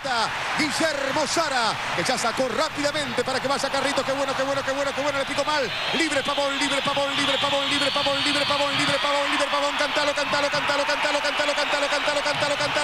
pelota Guillermo Sara, que ya sacó rápidamente para que vaya Carritos. Qué bueno, qué bueno, qué bueno, qué bueno. Le picó mal. Libre Pavón, libre Pavón, libre Pavón, libre Pavón, libre Pavón, libre Pavón, libre Pavón. Cantalo, cantalo, cantalo, cantalo, cantalo, cantalo, cantalo, cantalo, cantalo.